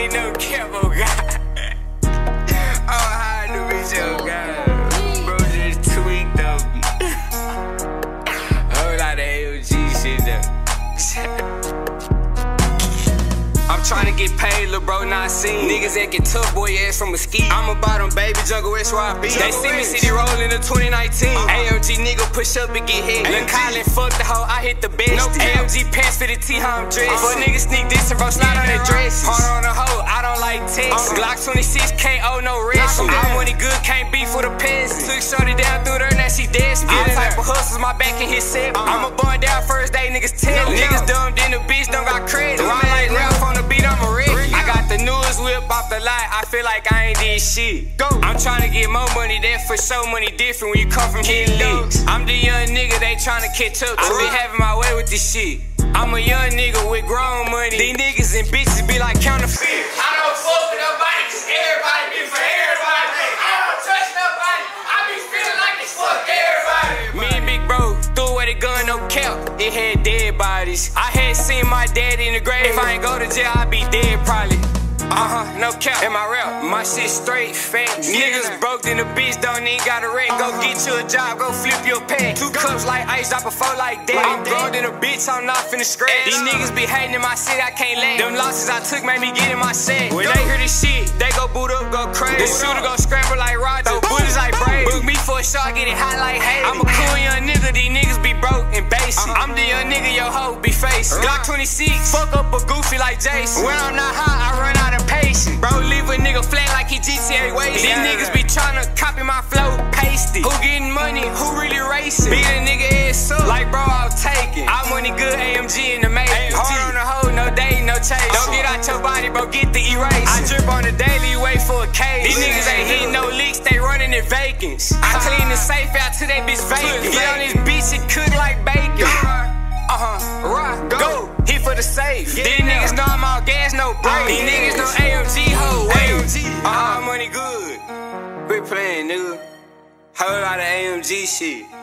ain't no cap, oh God. Oh, how I do bitch, oh God. Bro just tweaked on me. Whole lot of AOG shit though. I'm tryna get paid, lil' bro, not seen. Niggas acting tough, boy, ass from a ski. I'm about them, baby, Jungle West where I be. They see me city rollin' in 2019. AMG nigga push up and get hit. Lil' Colin, fuck the hoe, I hit the best. AMG pants for the T, how I'm dressed. For niggas sneak this and bro, slide on their dress. Hard on the hoe, I don't like text. Glock 26, can't owe no rest. I'm money good, can't beef for the peasants. Took shorty down through there, now she dead. All type of hustles, my back in his set. I'm a born down first day, niggas tell. Niggas dumb, then the bitch don't got credit. Ride like Ralph on the beat, I'm a wreck. I got the newest whip off the lot, I feel like I ain't did shit. I'm tryna get more money, that for so money different when you come from hitting licks. I'm the young nigga, they tryna catch up to me, having my way with this shit. I'm a young nigga with grown money. These niggas and bitches be like counterfeit. I don't fuck with nobody, cause everybody be for everybody. I don't trust nobody, I be feeling like it's fuck everybody. Me and Big Bro threw away the gun, no cap, it had dead bodies. I had seen my dad in the grave. If I ain't go to jail, I'd be dead probably. No cap. In my rap, my shit straight facts. Niggas broke, then the bitch don't even got a wreck. Go get you a job, go flip your pack. 2 cups like ice, drop a 4 like that. I'm grown than a bitch, I'm not finna scratch. These niggas be hating in my city, I can't laugh. Them losses I took made me get in my set. When they hear this shit, they go boot up, go crazy. The shooter go scramble like Roger, throw bullets like Brady. Book me for a show, I get it hot like Haley. I'm a cool young nigga, these niggas be broke and basic. I'm the young nigga, your hoe be facing. Glock 26, fuck up a goofy like Jason. When I'm not hot, I run out of patience. Bro, leave a nigga flat like he GTA wasted. These niggas be tryna copy my flow, paste it. Who getting money, who really racing? Beat a nigga ass up, like bro, I'll take it. I'm money good, AMG in the maze. Hard on the hoe, no day, no chase. Don't get out your body, bro, get the erase. I drip on the daily, wait for a case. These niggas ain't hitting no leaks, they running in vacants. I clean the safe out till that bitch vacant. Get on this bitch, it cook like bacon. Rock, go, hit for the safe. These niggas know I'm all gas, no break. These niggas know AMG, ho, AMG. Money good. Quit playing, nigga. Whole lot of AMG shit.